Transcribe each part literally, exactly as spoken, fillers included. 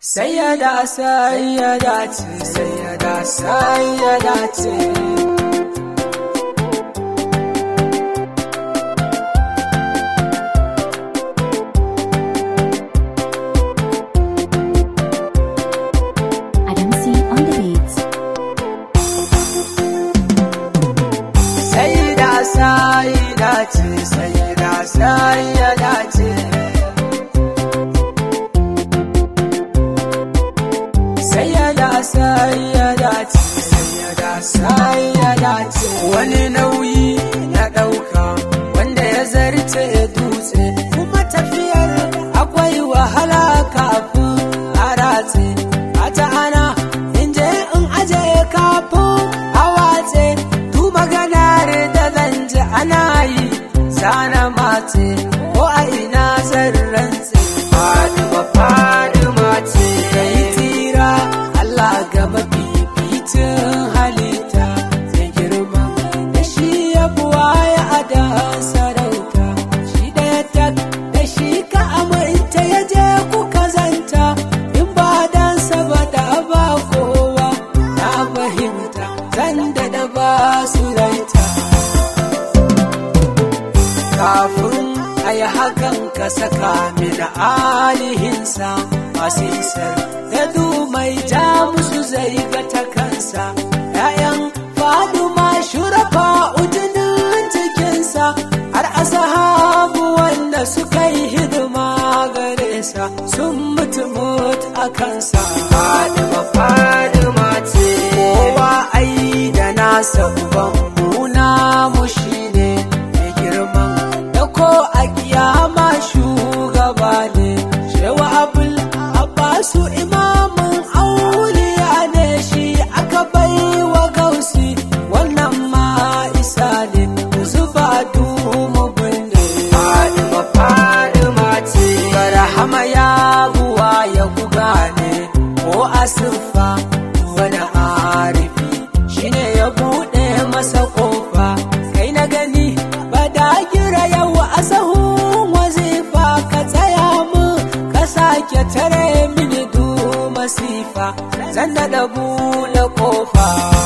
Sayyada sayyada ce, sayyada sayyada ce. Adam C on the beats. Sayyada sayyada ce, sayyada sayyada ce. Sayyada sayyada ce, sayyada sayyada ce. Wani nauyi na ɗauka wanda ya zarce dutse, kuma tafiyar akwai wahala kafin a ratse. Ata ana in je in aje kafin a watse, du maganar da zan ji ana yi sana mace ko a ina zan rantse. Faɗuwa Faɗuma ce kai tira Allah ga mafificin halitta sai girma da shi ya buwaya a da sarauta, shi ɗaya tak da shi ka aminta ya je kuka zanta, in ba dan saboda ba kowa na fahimta zan da ba su raita. Kafin a yi hakan ka saka mini alihinsa masu isar da dumai ja musu zai ga ta kansa. ‘Ya'yan Faduma shurafa ujinin jikinsa, har asahabu wanda suka yi hidima gare sa sun mutu mutu a kansa. Faduma Faduma ce, kowa ai da nasa uban muna mu shi ne mai girman da ko a kiyama shugaba ne. Shewa abul abbasu imamin auliya ne, shi aka bai wa gausi wannan ma isa ne, zuba dumu binne. Faduma Faduma ce, barhama ya buwa ya buga ne ko asirfa wani arifi shine ya buɗe masa ƙofa. Kai na gani ba da gira yau a sahun wazifa, ka tsaya mu ka sake tare mini du masifa, zan da buɗe ƙofa.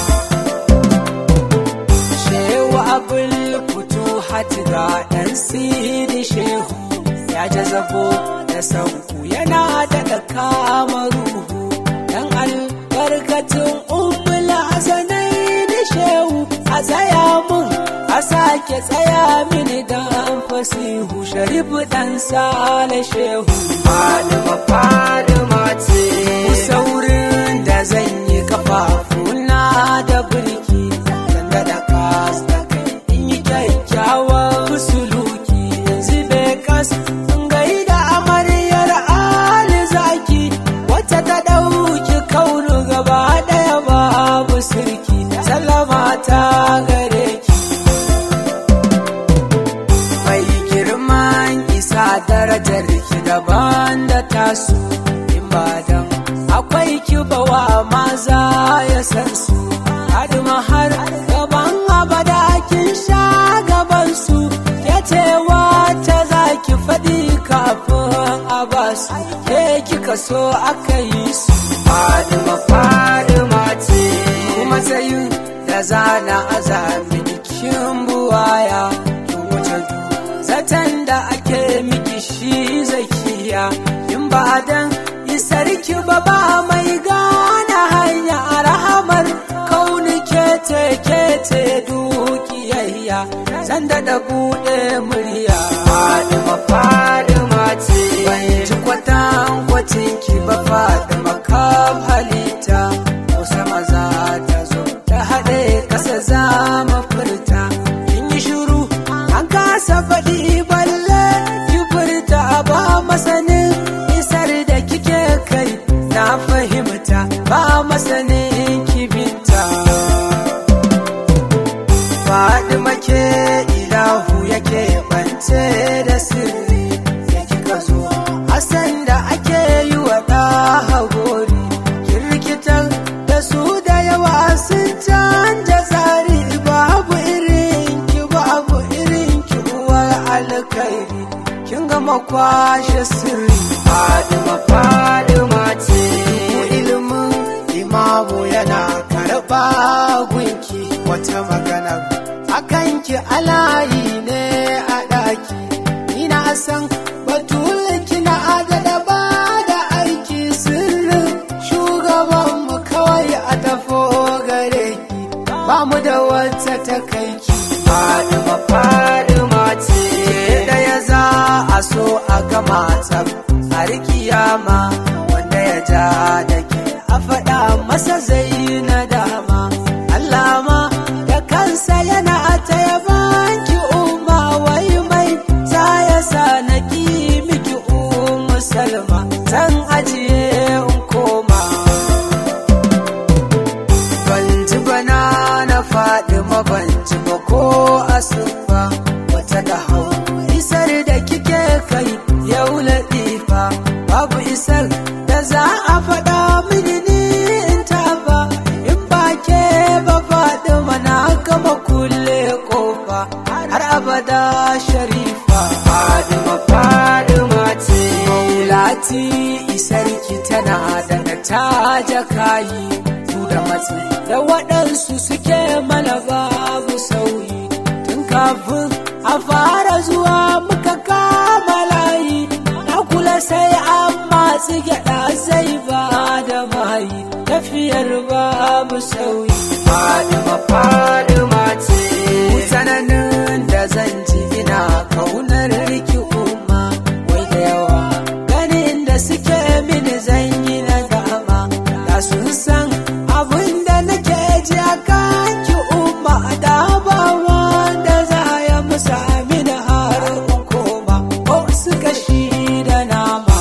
Shehu abul fito hati ga ɗan sidi shehu ya jazabo da sauku yana daɗa kama ruhu, dan albarkatun ummul hasanai da shehu a tsaya mun a sake tsaya mini dan fasihu sharifu dan sale shehu. Faduma Faduma ce, saurin da zan yi kafafuna da birki, zan da kas da kai in yi kyakkyawan suluki, yanzu bai kas in gaida amaryar ali zaki wacce ta ɗauki kaunu gaba ɗaya babu sirki, sallama ta gare ki. Mai girman isa darajar ki daban da tasu, in ba dan akwai ki bawa maza ya san su. Faduma har gaban abada kin sha gaban su, ke cewa ta za ki faɗi kafin a basu, ke kika so aka yi su. Faduma Faduma ce, kuma tsayin da zana azami kin buwaya, kin wuce du zaton da ake miki shi zakiya, in ba dan isarki ba ba mai gane hanya a rahamar kauni kete kete dukiyayya, zan da buɗe murya. Faduma Faduma ce, ban ji kwatan kwatin ki ba Faduma kaf halitta, kusa maza ta zo ta haɗe ƙasa za mu furta, kin yi shiru an kasa faɗi balle ki furta, ba masanin isar da kike kai na fahimta, ba masanin kibinta. Faduma ke ilahu yake bance da sirri, ya kika zo Hassan da ake yi wa ɗaha gori, kirkitar da su da yawa sun canja tsari, babu irin ki babu irin ki uwar alkairi, kin gama kwashe sirri. Faduma Faduma ce, wata magana akan ki alayi ne a ɗaki. Ina san batulun kina adada ba da aiki sirrin shugabanmu kawai a tafo gare ki. Ba mu da wata ta kai ki. Fadima Fadima ce da ya za a so a gama ta har kiyama, wanda ya ja da ke a faɗa masa zai na dama. Allah ma da kansa yana ta yaban ki umma, wai mai ta ya sa na ki miki ummu Salma, zan ajiye in koma. Ban ji bana na Fadima, ban ji ba ko asufa wata da hau isar da kike kai yau latifa. Babu isar da za a faɗa mini ni in tafa, in ba ke ba Fadima na gama kulle kofa har abada sharifa. Fadima Fadima ce maulati, isar ki tana da ta jakayi da matsi da waɗansu suke mana babu sauyi. Tun kafin a fara zuwa muka kama layi, na kula sai an matsi gyaɗa zai ba da mayi, tafiyar babu sauyi. Fadima Fadima ce tsananin da zan ji ina kaunar riki umma, wai da yawa ganin da suke mini zan yi na dama. Da sun san abinda nake ji a kanki umma, da ba wanda za ya musa mini har in koma, ko suka shi da nama.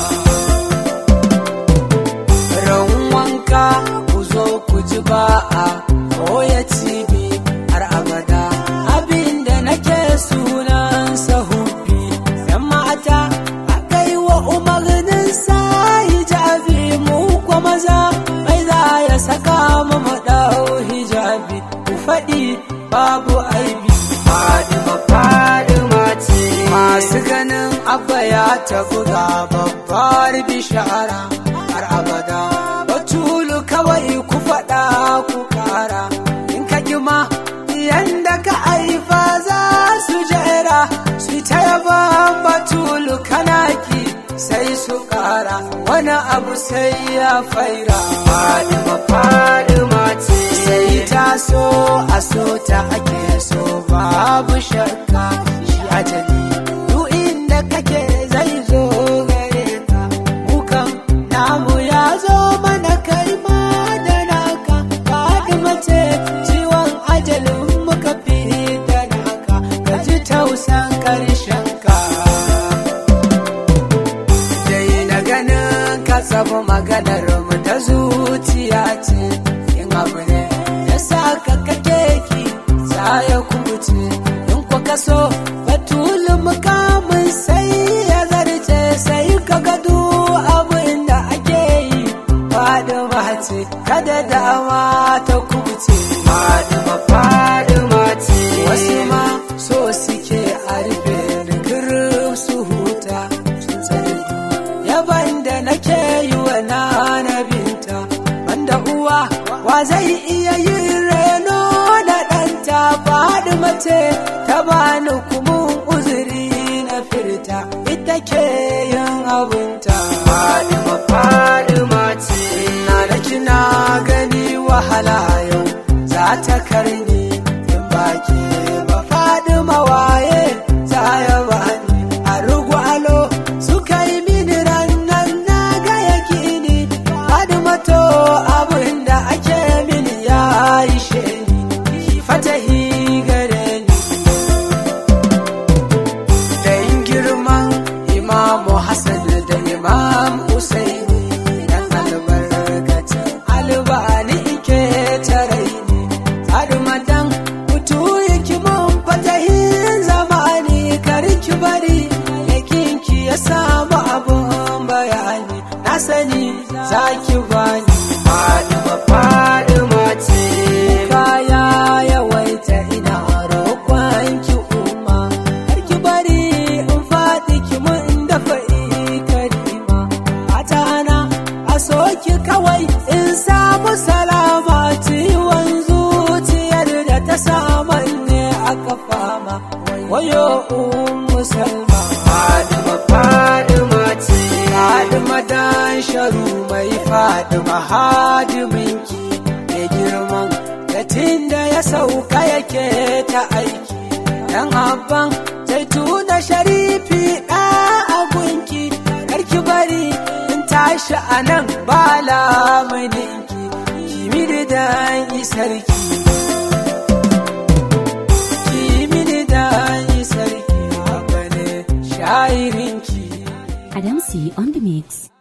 Ran wanka ku zo ku ji ba'a ko ya cibi har abada, abinda nake sunan sahubi. Yan mata aka yi wa umarnin sa hijabi, mu kwa maza mai za ya saka mu ɗau hijabi, ku faɗi babu aibi. Fadima Fadima ce masu ganin abba ya tafi ga babbar bishara har abada. Batulu kawai ku faɗa ku kara, in ka gima yanda ka aifa za su jera, su ta yaban Batulu kanaki sai su kara, wani abu sai ya faira. Fadima Fadima ce sai ta so a so ta ake so babu shakka, shi ajali duk inda kake zai zo gare ka. Mukan namu ya zo mana kai ma da naka. Fadima ce ciwon ajalin muka fi da naka, ka ji tausan karshen ka. Sabu maganar mu ta zuciya ce, in abu ne ya sa ka kake ki za ya kubuce. In ku kaso Batulu mukamin sai ya zarce, sai ka gado abin da ake yi. Fadima ce kada dama ta kubuce. Fadima Fadima ce wasu ma so suke a rufe da kirin su huta, sun tsare yaban da nake yi wa nana binta. Banda uwa wa zai iya yin reno da ɗanta. Fadima ce ta bani kumun uzuri na firta, ita ke yin abinta. Fadima Fadima ce na da kina gani wahala yau za ta karni, in baki ba Fadima waye za ya bani. A rugwalo suka yi mini rannan na ga yakini, Fadima to abin da ake mini ya ishe ni, fatahi gare ni. Da yin girman Imamu Hassan da Imam Husaini, dan albarkacin albani ke tarai ni. Fadima dan mutu yake mun fatahin zamani, karki bari yakinki ya samu abun bayani, na sani zaki bani. Fadima Fadima ce kaya yawaita ina roƙon ki umma, karki bari in faɗi ki mun dafa karima. Fata na a soki kawai in samu salama, ciwon zuciyar da ta sa aka fama wayo ummu salma Fadima Fadima ce Fadima dan sharu mai Fadima hadiminki da girman gatin da ya sauka yake ta aiki dan abban zaituna sharifi da agunki karki bari in tashi anan ba lamuninki kimi da isarki Adamsi on the mix.